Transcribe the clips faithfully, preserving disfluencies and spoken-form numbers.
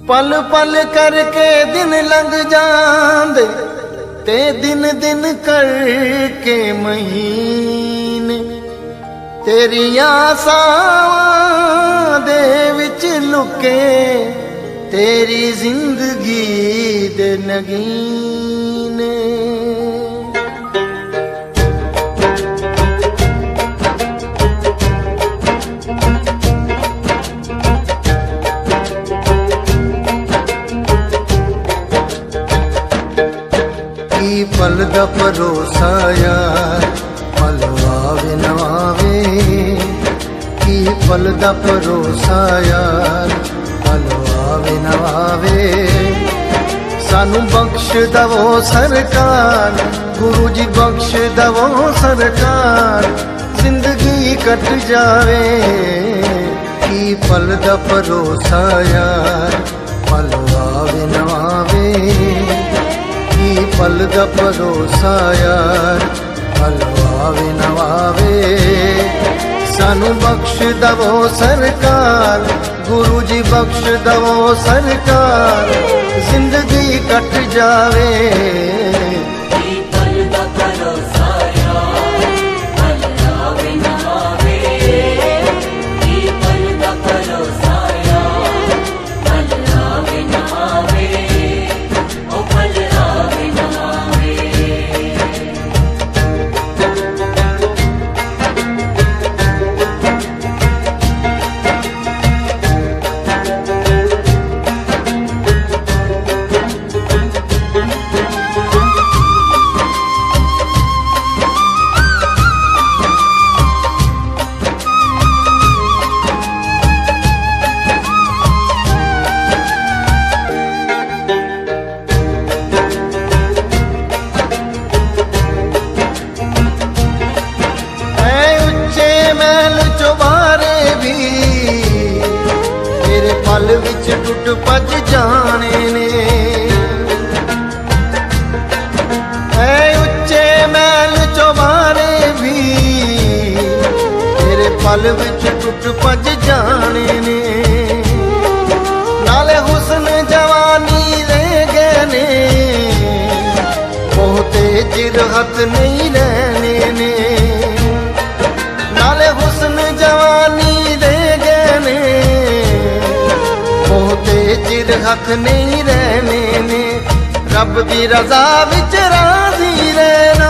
पल पल करके दिन लंघ जांदे ते दिन दिन करके महीने तेरिया आसावां दे विच लुके तेरी जिंदगी दे नगीने। की पल दा भरोसा यार पल आवे ना आवे, की पल दा भरोसा यार पल आवे ना आवे। सानू बख्श दवो सरकार गुरु जी बख्श दवो सरकार जिंदगी कट जावे। की पल दा भरोसा यार पल आवे ना आवे, पल दा भरोसा यार पल आवे ना आवे। सानू बख्श दवो सरकार गुरु जी बख्श दवो सरकार जिंदगी कट जावे। पल विच टुट भज जाने ने ऐ उच्चे महल चौबारे भी तेरे पल विच टुट भज जाने ने। नाले हुस्न जवानी रह गए ने बहुते चिर हथ नहीं रहने ने। नाले हुस्न जवानी रह गए ने बहुते चिर हथ नहीं रहने ने। रब दी रजा विच राजी रहना,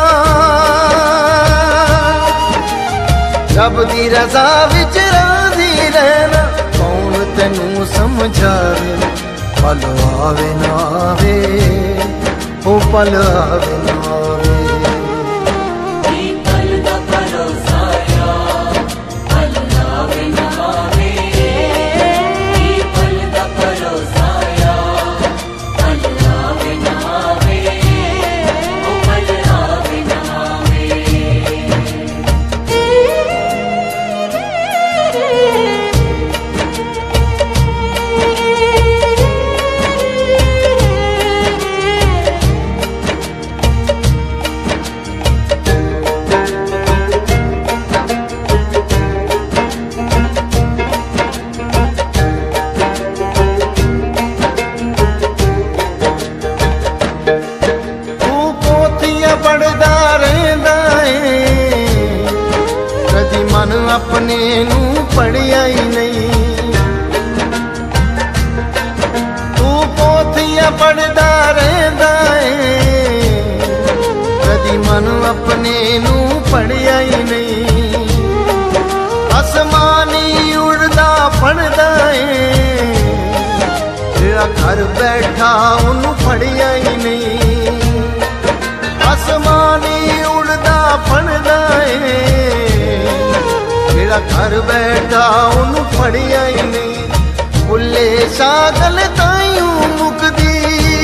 रब दी रजा विच राजी रहना कौन तेनू समझावे। पल आवे ना आवे ओ पल आवे ना आवे। मन अपने नू पढ़िया ही नहीं, तू पोथियां पढ़दा रहंदा है कदी मन अपने नू पढ़िया ही नहीं। आसमानी उड़दा पढ़दा है जेड़ा घर बैठा उन्नू पढ़िया ही नहीं। आसमानी उड़दा पढ़दा है घर बैठा उन्नू पढ़िया ही नहीं। बुले शागल ताईं मुकदी,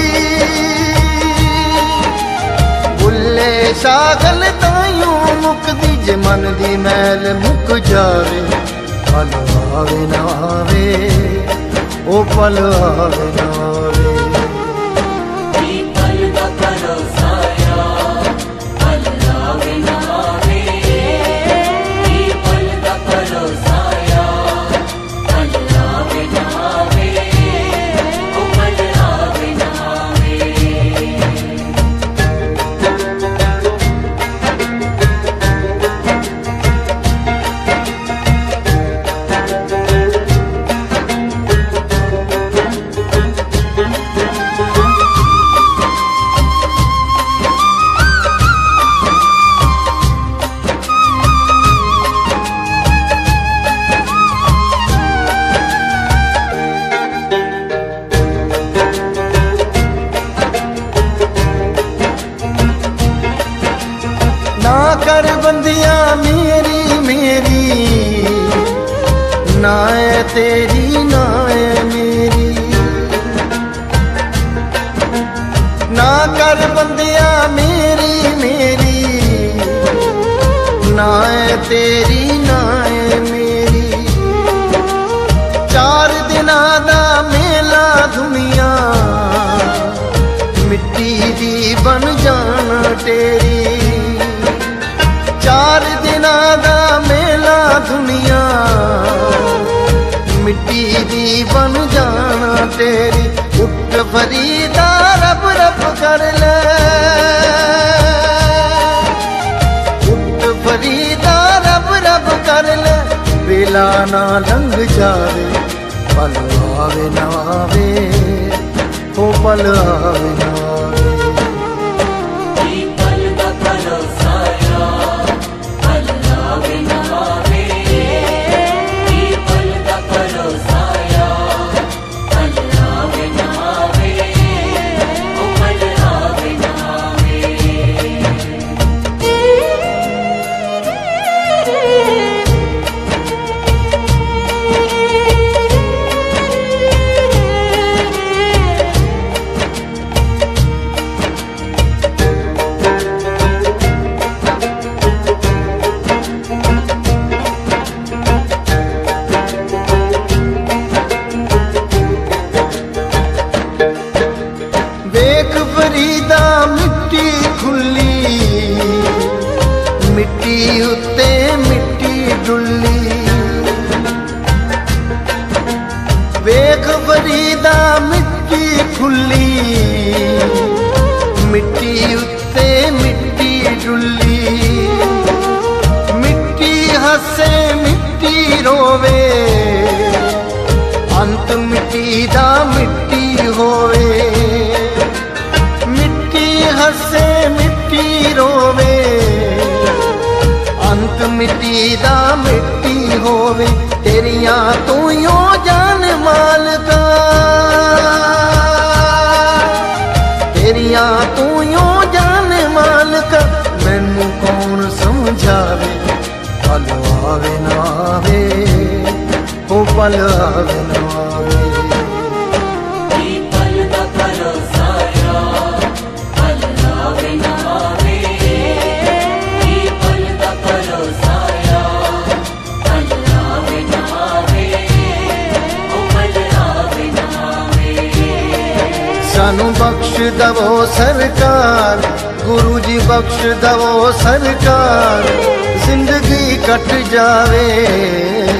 बुले शागल ताईं मुकदी जे मन दी मैल मुक जावे। पल आवे ना आवे ओ पल आवे ना आवे। Oh तेरी ना है मेरी। ना कर बंदिया मेरी मेरी, ना है तेरी ना है मेरी। चार दिना दा मेला दुनिया मिट्टी दी बन जाना तेरी। चार दिना दा मेला दुनिया मिट्टी दी बन जाना तेरी। उठ फरीदा रब रब कर ले, उठ फरीदा रब रब कर ले। बेला ना लंघ जावे पल आवे ना आवे, ओ पल आवे ना आवे। फरीदा मिट्टी खुली, मिट्टी उत्ते मिट्टी डुल्ली। वेख फरीदा मिट्टी खुली, मिट्टी उत्ते मिट्टी डुल्ली। मिट्टी हसे मिट्टी रोवे, अंत मिट्टी दा मिट्टी होवे। हसे मिट्टी रोवे, अंत मिट्टी दा मिट्टी होवे। तेरिया तू यो जान मालका, तेरिया तू यो जान मालका। मैनू कौन समझावे पल आवे ना आवे, ओ पल आवे ना आवे। सानू बख्श दवो सरकार, गुरु जी बख्श दवो सरकार। जिंदगी कट जावे